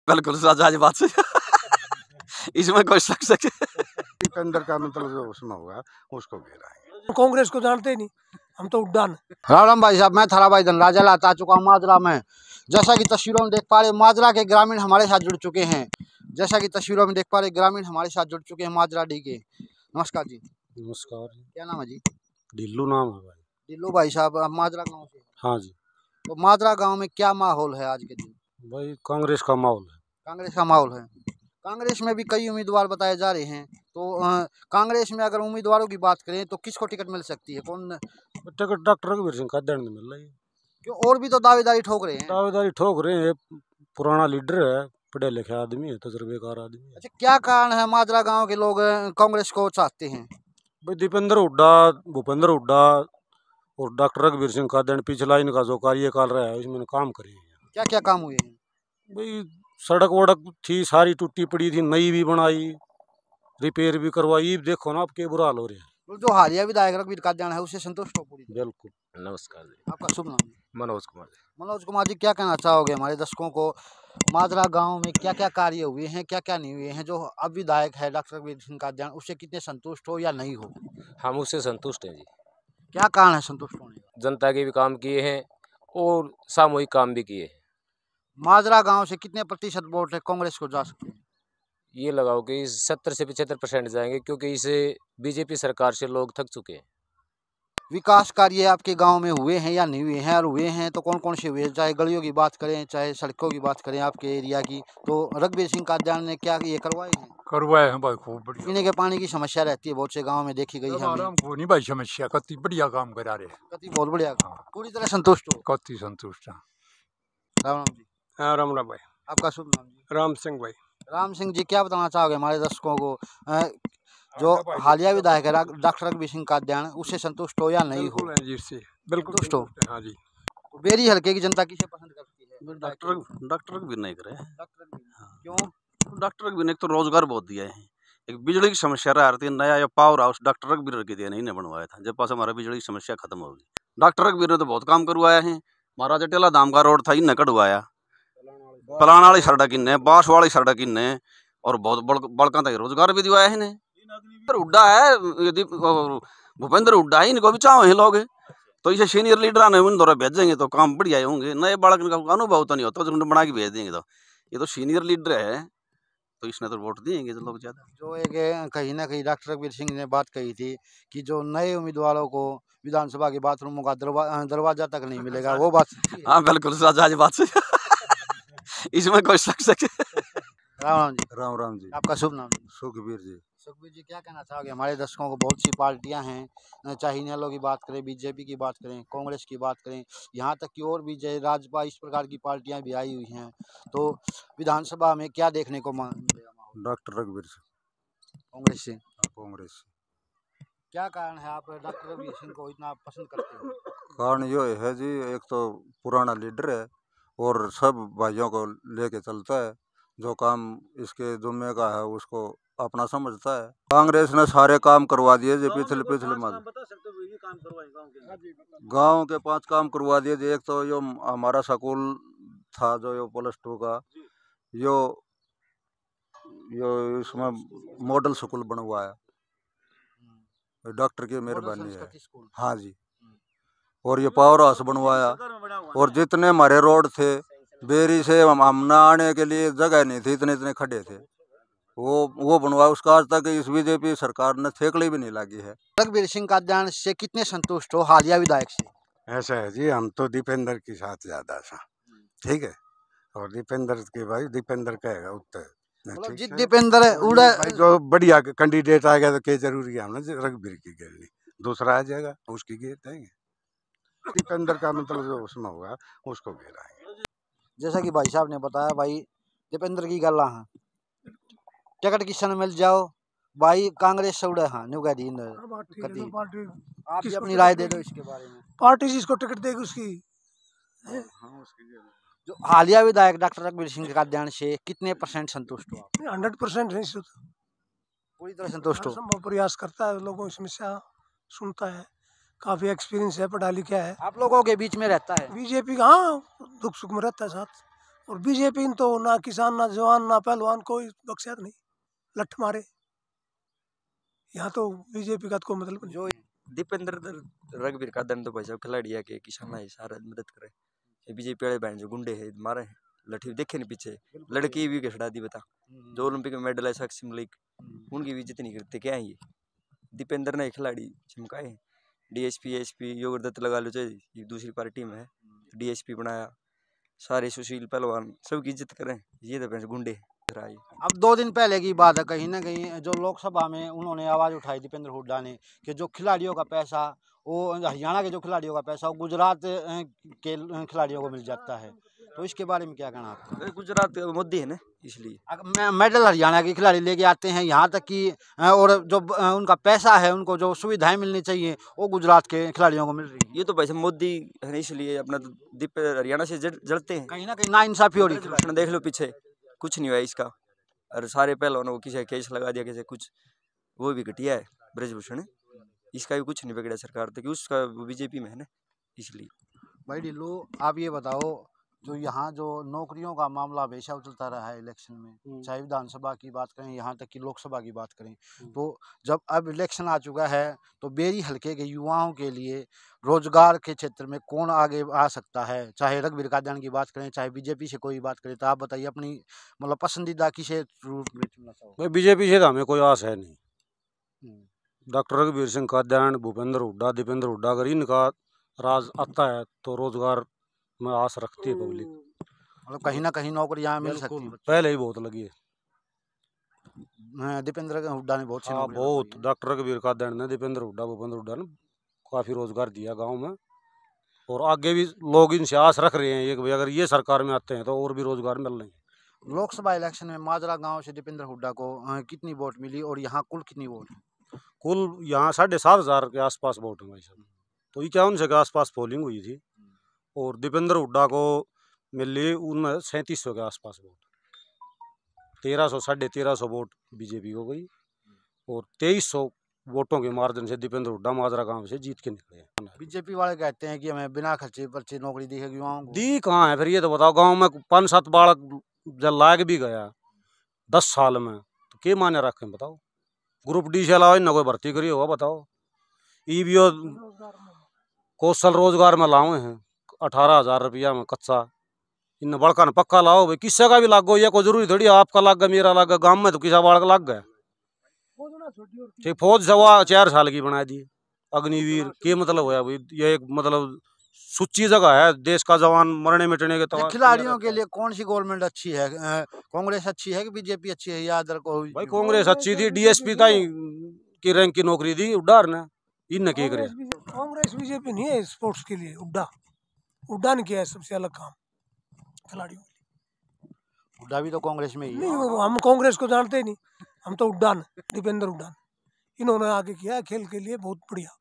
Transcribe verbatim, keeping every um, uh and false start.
बिल्कुल सच बात से इसमें कोई शक सके दीपेंद्र का मतलब जो उसमें होगा उसको घेरा है। कांग्रेस को जानते ही नहीं, हम तो उड्डान। राम राम भाई साहब, मैं थारा भाई धनराजा लाता आ चुका हूँ माजरा में। जैसा कि तस्वीरों में देख पा रहे, माजरा के ग्रामीण हमारे साथ जुड़ चुके हैं। जैसा कि तस्वीरों में देख पा रहे, ग्रामीण हमारे साथ जुड़ चुके हैं माजरा डी के। नमस्कार जी। नमस्कार। क्या नाम है जी? ढिल्लू नाम है भाई। ढिल्लू भाई साहब, आप माजरा गाँव से? हाँ जी। तो माजरा गाँव में क्या माहौल है आज के दिन? भाई कांग्रेस का माहौल है। कांग्रेस का माहौल है। कांग्रेस में भी कई उम्मीदवार बताए जा रहे हैं, तो अ, कांग्रेस में अगर उम्मीदवारों की बात करें तो किसको टिकट मिल सकती है? कौन टिकट डॉक्टर रघुवीर सिंह का देने मिल रही है। क्यों? और भी तो दावेदारी ठोक रहे हैं। दावेदारी ठोक रहे हैं, पुराना लीडर है, पढ़े लिखे आदमी है, तजुर्बेकार आदमी है। अच्छा, क्या कारण है माजरा गांव के लोग अ, कांग्रेस को चाहते हैं? भाई दीपेंद्र हुड्डा, भूपेंद्र हुड्डा और डॉक्टर रघुवीर सिंह का दिन पिछला इनका जो कार्यकाल रहा है इसमें काम करे हैं। क्या क्या काम हुए हैं? भाई सड़क वड़क थी सारी टूटी पड़ी थी, नई भी बनाई, रिपेयर भी करवाई। देखो ना अब के बुरा हाल हो रहे हैं। तो जो हालिया विधायक रघुवीर कादियान है उससे संतुष्ट हो पूरी तरह? बिल्कुल। नमस्कार जी, आपका शुभ नाम? मनोज कुमार जी। मनोज कुमार जी, क्या कहना चाहोगे हमारे दर्शकों को? माजरा गांव में क्या क्या कार्य हुए हैं, क्या क्या नहीं हुए हैं? जो अब विधायक है डॉक्टर रघुवीर सिंह कादियान, उससे कितने संतुष्ट हो या नहीं हो? हम उससे संतुष्ट हैं जी। क्या कारण है संतुष्ट होने का? जनता के भी काम किए हैं और सामूहिक काम भी किए हैं। माजरा गांव से कितने प्रतिशत वोट है कांग्रेस को जा सकते हैं? ये लगाओ कि सत्तर से पचहत्तर परसेंट जाएंगे, क्योंकि इसे बीजेपी सरकार से लोग थक चुके हैं। विकास कार्य आपके गांव में हुए हैं या नहीं हुए हैं? और हुए हैं तो कौन कौन से हुए हैं? चाहे गलियों की बात करें, चाहे सड़कों की बात करें आपके एरिया की, तो रघुवीर सिंह कादियान ने क्या ये करवाए हैं? करवाए हैं भाई, खूब बढ़िया। पीने के पानी की समस्या रहती है बहुत से गांव में, देखी गई है हमें। हमको नहीं भाई समस्या, कति बढ़िया काम करा रहे हैं। कति बहुत बढ़िया, हाँ। पूरी तरह संतुष्ट हो? कति संतुष्ट है। राम राम जी। हाँ राम राम भाई। आपका शुभ नाम जी? राम सिंह भाई। राम सिंह जी, क्या बताना चाहोगे हमारे दर्शकों को? अ, जो हालिया विधायक है डॉक्टर रघुवीर सिंह कादियान, उससे संतुष्ट हो या नहीं हो? बिल्कुल जी, से बिल्कुल संतुष्ट हो? हाँ जी। तो बेरी हल्के की जनता किसे पसंद करती है? डॉक्टर डॉक्टर रघुवीर नहीं करे। डॉक्टर रघुवीर। क्यों? डॉक्टर रघुवीर ने एक तो रोजगार बहुत दिया है। एक बिजली की समस्या रहा थी, नया या पावर हाउस डॉक्टर रघुवीर के दिया नहीं ने बनवाया था, जब पास हमारा बिजली की समस्या खत्म होगी। डॉक्टर रघुवीर ने तो बहुत काम करवाया है। महाराजा टेला धाम का रोड था, इनने कटवाया। पलान वाली सड़क इनने, बांस वाली सड़क इनने, और बहुत बड़ बड़का तक रोजगार भी दिवाया है इन्हें। हुड्डा है, यदि भूपेंद्र हुड्डा है, इनको भी चाहो ही लोग, तो इसे सीनियर लीडर ने उन दौरा भेजेंगे तो काम बढ़िया होंगे। नए बालक का अनुभव तो नहीं होता, तो बना के भेज देंगे। तो ये तो सीनियर लीडर है, तो इसने तो वोट देंगे जो लोग ज्यादा। जो एक कहीं ना कहीं डॉक्टर रघुवीर सिंह ने बात कही थी कि जो नए उम्मीदवारों को विधानसभा के बाथरूमों का दरवा, दरवाजा तक नहीं मिलेगा, वो बात सच्ची है? हाँ बिल्कुल सच बात से इसमें कोई शक सके। राम राम जी। राम राम जी। आपका शुभ नाम? सुखबीर जी। सुखबीर जी, क्या कहना चाहोगे हमारे दर्शकों को? बहुत सी पार्टियां हैं, चाहे इनेलो की बात करें, बीजेपी की बात करें, कांग्रेस की बात करें, यहाँ तक कि और भी जय राजपा, इस प्रकार की पार्टियां भी आई हुई हैं। तो विधानसभा में क्या देखने को मिलेगा माहौल डॉक्टर रघुवीर सिंह कांग्रेस से? कांग्रेस। क्या कारण है आप डॉक्टर रघुवीर सिंह को इतना पसंद करते हो? कारण यो है जी, एक तो पुराना लीडर है और सब भाइयों को लेके चलता है। जो काम इसके जुम्मे का है उसको अपना समझता है। कांग्रेस ने सारे काम करवा दिए जो पिछले पिछले मत गांव के पांच काम करवा दिए। एक तो यो हमारा स्कूल था जो यो प्लस टू का, यो यो इसमें मॉडल स्कूल बनवाया, डॉक्टर की मेहरबानी है। हाँ जी। और ये पावर हाउस बनवाया, और जितने हमारे रोड थे बेरी से हम हम आने के लिए जगह नहीं थी, इतने इतने खड्डे थे, वो वो बनवाया। उसका आज तक इस बीजेपी सरकार ने थेकड़ी भी नहीं लगी है। रघुवीर सिंह कादियान से कितने संतुष्ट हो हालिया विधायक से? ऐसा है जी, हम तो दीपेंद्र के साथ ज्यादा सा, ठीक है। और दीपेंद्र के भाई दीपेंद्र कहेगा उत्तर मतलब जित दीपेंद्र उड़ा भाई जो बढ़िया कैंडिडेट आ गया तो क्या जरूरी है हमने रघुवीर की घेरनी, दूसरा आ जाएगा उसकी घेर देंगे। दीपेंद्र का मतलब जो उसमें होगा उसको घेरा है। जैसा कि भाई साहब ने बताया, भाई दीपेंद्र की गल्ला हाँ टिकट किसान मिल जाओ भाई, कांग्रेस से उड़े हाँ न्यू दी कति। आप भी अपनी राय दे दो इसके बारे में। पार्टी जिसको टिकट देगी उसकी। जो हालिया विधायक डॉक्टर रघुवीर सिंह कादियान से कितने परसेंट संतुष्ट हो आप? हंड्रेड परसेंट नहीं, पूरी तरह संतुष्ट हो? संभव प्रयास करता है, लोगों की समस्या सुनता है, काफी एक्सपीरियंस है, पढ़ा लिखा है। आप लोगों के बीच में रहता है? बीजेपी का हाँ दुख सुख में रहता है साथ, और बीजेपी तो ना किसान ना जवान ना पहलवान कोई बख्शियत नहीं, लठ मारे। यहाँ तो बीजेपी का तो कोई मतलब नहीं। जो दीपेंद्र रघुवीर का दंड तो भाई साहब खिलाड़ी है कि किसान है सारा मदद करे। ये बीजेपी वाले बहन जो गुंडे है मारे हैं लठी देखे नहीं पीछे लड़की भी खड़ा दी बता जो ओलंपिक में मेडल है साक्षी मलिक उनकी भी इज्जत नहीं करते क्या है ये। दीपेंद्र ने खिलाड़ी चमकाए डीएसपी एसपी योगर दत्त लगा लो चाहे दूसरी पार्टी में है डीएसपी बनाया सारे सुशील पहलवान सबकी इज्जत करें ये तो भैंस गुंडे राय। अब दो दिन पहले की बात है, कहीं ना कहीं जो लोकसभा में उन्होंने आवाज़ उठाई दीपेंद्र हुड्डा ने कि जो खिलाड़ियों का पैसा वो हरियाणा के जो खिलाड़ियों का पैसा वो गुजरात के खिलाड़ियों को मिल जाता है, तो इसके बारे में क्या कहना आपका? गुजरात मोदी है ना इसलिए मेडल हरियाणा के खिलाड़ी लेके आते हैं यहाँ तक कि और जो उनका पैसा है उनको जो सुविधाएं मिलनी चाहिए वो गुजरात के खिलाड़ियों को मिल रही है। ये तो भाई साहब मोदी है इसलिए अपना दीप हरियाणा से जड़ते हैं। कहीं ना कहीं ना इंसाफी हो रही है। देख लो पीछे कुछ नहीं हुआ इसका और सारे पहलवानों को किसी केस लगा दिया किसी कुछ वो भी घटिया है ब्रजभूषण इसका भी कुछ नहीं बिगड़ा सरकार तक उसका बीजेपी में है ना इसलिए। भाई ढिल्लो आप ये बताओ जो यहाँ जो नौकरियों का मामला हमेशा उछलता रहा है इलेक्शन में, चाहे विधानसभा की बात करें यहाँ तक कि लोकसभा की बात करें, तो जब अब इलेक्शन आ चुका है तो बेरी हलके के युवाओं के लिए रोजगार के क्षेत्र में कौन आगे आ सकता है? चाहे रघुवीर कादियान की बात करें चाहे बीजेपी से कोई बात करें, तो आप बताइए अपनी मतलब पसंदीदा किसे रूप में चुनना चाहोगे? बीजेपी से तो हमें कोई आस है नहीं। डॉक्टर रघुवीर सिंह कादियान, भूपेंद्र हुड्डा, दीपेंद्र हुड्डा अगर इनका राज आता है तो रोजगार में आस रखती है पब्लिक। मतलब कहीं ना कहीं नौकरियां मिल सकती हैं। पहले ही बहुत लगी है दीपेंद्र हुड्डा ने बहुत सी हाँ बहुत डॉक्टर रघुवीर कादियान ने दीपेंद्र हुड्डा भूपेंद्र हुड्डा ने काफ़ी रोजगार दिया गांव में और आगे भी लोग इनसे आस रख रहे हैं कि भाई अगर ये सरकार में आते हैं तो और भी रोजगार मिल रहे हैं। लोकसभा इलेक्शन में माजरा गांव से दीपेंद्र हुड्डा को कितनी वोट मिली और यहाँ कुल कितनी वोट? कुल यहाँ साढ़े सात हजार के आसपास वोट है भाई साहब, तो इक्यावन सौ के आसपास पोलिंग हुई थी और दीपेंद्र हुड्डा को मिली उनमें सैंतीस सौ के आसपास वोट, तेरह सौ साढ़े तेरह सौ वोट बीजेपी को गई और तेईस सौ वोटों के मार्जिन से दीपेंद्र हुड्डा माजरा गांव से जीत के निकले। बीजेपी वाले कहते हैं कि हमें बिना खर्चे पर्चे नौकरी दिखेगी युवाओं को। दी कहाँ है फिर ये तो बताओ, गांव में पाँच सात बालक जब लायक भी गया दस साल में तो क्या माने रखें बताओ? ग्रुप डी से अलावा इन कोई भर्ती करी होगा बताओ? ई भी कौशल रोजगार में लाए हैं अठारह हजार रुपया में कच्चा, इन बड़का ने पक्का लाओ भाई, किसी का भी लाग गो, ये कोई जरूरी थोड़ी आपका लाग गया मेरा लाग गया, गाँव में तो किसा बालक लाग गया। ठीक फौज सवा चार साल की बना दी अग्निवीर, के मतलब होया भाई? ये एक मतलब सुच्ची जगह है, देश का जवान मरने मिटने के तो खिलाड़ियों के लिए कौन सी गवर्नमेंट अच्छी है? कांग्रेस अच्छी है कि बीजेपी अच्छी है या अदर कोई? भाई कांग्रेस अच्छी थी, डीएसपी ताई की रैंक की नौकरी दी उड्डार ने, इन क्या करे? कांग्रेस बीजेपी नहीं है स्पोर्ट्स के लिए, उड्डा उड्डा ने किया है सबसे अलग काम खिलाड़ियों के लिए। उड्डा भी तो कांग्रेस में ही है। नहीं हम कांग्रेस को जानते ही नहीं, हम तो उड्डान दीपेंद्र उड्डान इन्होंने आगे किया है खेल के लिए बहुत बढ़िया।